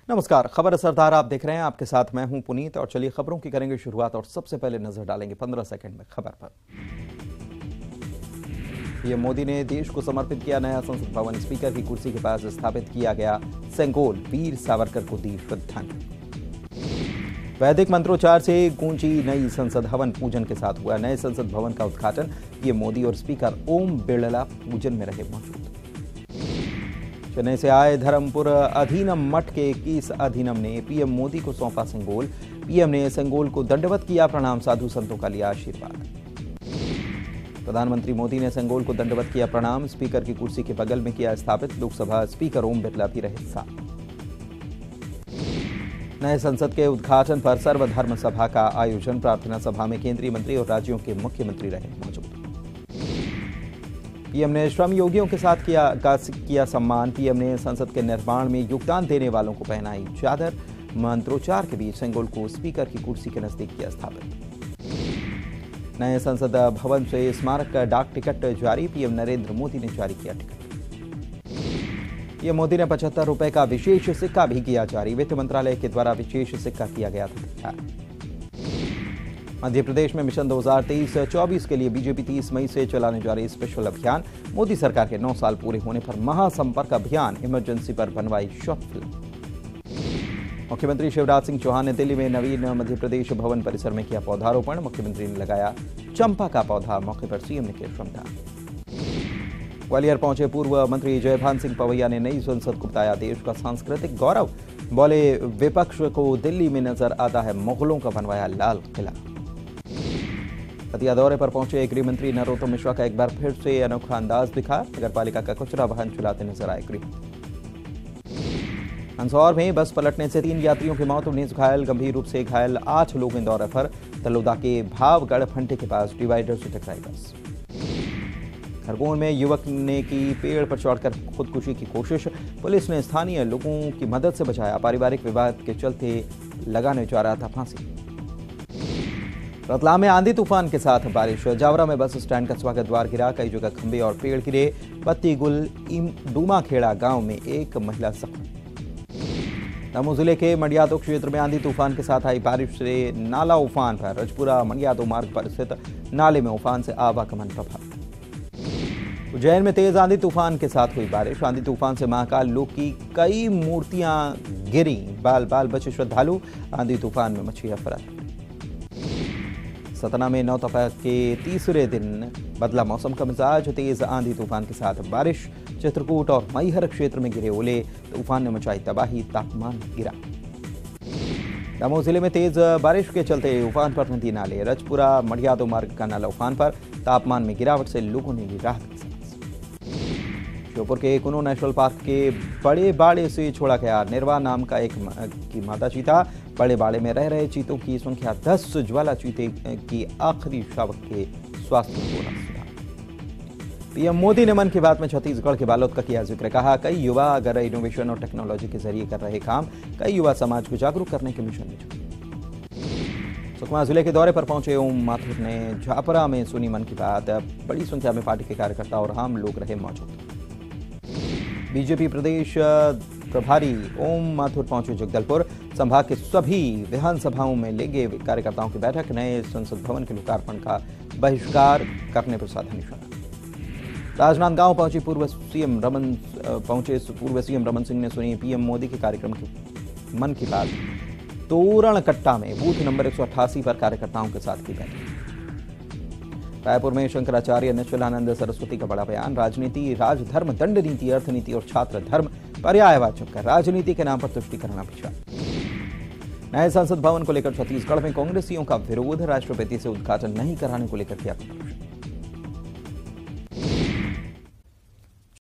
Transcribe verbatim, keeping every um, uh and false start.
नमस्कार, खबर असरदार आप देख रहे हैं। आपके साथ मैं हूं पुनीत और चलिए खबरों की करेंगे शुरुआत। और सबसे पहले नजर डालेंगे पंद्रह सेकंड में खबर पर। पीएम मोदी ने देश को समर्पित किया नया संसद भवन। स्पीकर की कुर्सी के पास स्थापित किया गया सेंगोल। वीर सावरकर को दी श्रद्धांजलि। वैदिक मंत्रोच्चार से गूंजी नई संसद भवन। पूजन के साथ हुआ नए संसद भवन का उद्घाटन। पीएम मोदी और स्पीकर ओम बिरला पूजन में रहे मौजूद। चेन्नई से आए धर्मपुर अधीनम मठ के इक्कीस अधीनम ने पीएम मोदी को सौंपा सेंगोल। पीएम ने सेंगोल को दंडवत किया प्रणाम। साधु संतों का लिया आशीर्वाद। प्रधानमंत्री मोदी ने सेंगोल को दंडवत किया प्रणाम। स्पीकर की कुर्सी के बगल में किया स्थापित। लोकसभा स्पीकर ओम बिरला भी रहे साथ। नए संसद के उद्घाटन पर सर्वधर्म सभा का आयोजन। प्रार्थना सभा में केंद्रीय मंत्री और राज्यों के मुख्यमंत्री रहे मौजूद। पीएम ने श्रम योगियों के साथ किया का किया सम्मान। पीएम ने संसद के निर्माण में योगदान देने वालों को पहनाई चादर। मंत्रोच्चार के बीच सेंगोल को स्पीकर की कुर्सी के नजदीक किया स्थापित। नए संसद भवन से स्मारक डाक टिकट जारी। पीएम नरेंद्र मोदी ने जारी किया टिकट। पीएम मोदी ने पचहत्तर रुपए का विशेष सिक्का भी किया जारी। वित्त मंत्रालय के द्वारा विशेष सिक्का किया गया था तैयार। मध्य प्रदेश में मिशन दो हज़ार तेईस चौबीस के लिए बीजेपी तीस मई से चलाने जा रही स्पेशल अभियान। मोदी सरकार के नौ साल पूरे होने पर महासंपर्क अभियान। इमरजेंसी पर बनवाई शॉर्ट फिल्म। मुख्यमंत्री शिवराज सिंह चौहान ने दिल्ली में नवीन मध्य प्रदेश भवन परिसर में किया पौधारोपण। मुख्यमंत्री ने लगाया चंपा का पौधा। मौके पर सीएम ने किया श्रमदान। ग्वालियर पहुंचे पूर्व मंत्री जयभान सिंह पवैया ने नई संसद को बताया देश का सांस्कृतिक गौरव। बोले विपक्ष को दिल्ली में नजर आता है मुगलों का बनवाया लाल किला। हतिया दौरे पर पहुंचे गृह मंत्री नरोत्तम मिश्रा का एक बार फिर से अनोखा अंदाज दिखा। नगर पालिका का कचरा वाहन चलाते नजर आए गृह। मंदसौर में बस पलटने से तीन यात्रियों की मौत। उन्नीस घायल। गंभीर रूप से घायल आठ लोग इंदौर रेफर। तलोदा के भावगढ़ फंटे के पास डिवाइडर से टकराई बस। खरगोन में युवक ने की पेड़ पर चढ़कर खुदकुशी की कोशिश। पुलिस ने स्थानीय लोगों की मदद से बचाया। पारिवारिक विवाद के चलते लगाने जा रहा था फांसी। रतलाम में आंधी तूफान के साथ बारिश। जावरा में बस स्टैंड का स्वागत द्वार गिरा। कई जगह खंभे और पेड़ गिरे। पत्ती गुल डूमा खेड़ा गांव में एक महिला जख्मी। दमोह जिले के मंडियादो क्षेत्र में आंधी तूफान के साथ आई बारिश से नाला उफान पर। रजपुरा मंडियादो मार्ग पर स्थित नाले में उफान से आवागमन प्रभावित। उज्जैन में तेज आंधी तूफान के साथ हुई बारिश। आंधी तूफान से महाकाल लोक की कई मूर्तियां गिरी। बाल बाल बचे श्रद्धालु। आंधी तूफान में मची अफरा। सतना में नौतपा के तीसरे दिन बदला मौसम का मिजाज। तेज आंधी तूफान के साथ बारिश। चित्रकूट और मैहर क्षेत्र में गिरे ओले। तूफान ने मचाई तबाही। तापमान गिरा। दमोह जिले में तेज बारिश के चलते उफान पर नदी नाले। रजपुरा मंडियादो मार्ग का नाला उफान पर। तापमान में गिरावट से लोगों ने ली राहत की सांस। श्योपुर के कुनो नेशनल पार्क के बड़े बाड़े से छोड़ा गया निर्वा नाम का एक की मादा चीता। बड़े बाड़े में रह रहे चीतों की संख्या दस। ज्वाला चीते की आखिरी शावक के स्वास्थ्य में हो रहा सुधार। पीएम मोदी ने मन की बात में छत्तीसगढ़ के बालोद का किया जिक्र। कहा कई युवा अगर इनोवेशन और टेक्नोलॉजी के जरिए कर रहे काम। कई युवा समाज को जागरूक करने के मिशन में जुटे। सुकमा जिले के दौरे पर पहुंचे ओम माथुर ने झापरा में सुनी मन की बात। बड़ी संख्या में पार्टी के कार्यकर्ता और आम लोग रहे मौजूद। बीजेपी प्रदेश प्रभारी ओम माथुर पहुंचे जगदलपुर। संभाग के सभी विधानसभाओं में लेंगे कार्यकर्ताओं की बैठक। नए संसद भवन के लोकार्पण का बहिष्कार करने पर साधा निशाना। राजनांदगांव पहुंची पूर्व सीएम रमन पहुंचे पूर्व सीएम रमन सिंह ने सुनी पीएम मोदी के कार्यक्रम की मन की बात। तोरण कट्टा में बूथ नंबर एक सौ अट्ठासी पर कार्यकर्ताओं के साथ की बैठक। रायपुर में शंकराचार्य निश्चलानंद सरस्वती का बड़ा बयान। राजनीति राजधर्म दंड नीति अर्थनीति और छात्र धर्म पर्यायवाचक कर राजनीति के नाम पर तुष्टीकरण अभियान। नए संसद भवन को लेकर छत्तीसगढ़ में कांग्रेसियों का विरोध। राष्ट्रपति से उद्घाटन नहीं कराने को लेकर किया प्रदर्शन।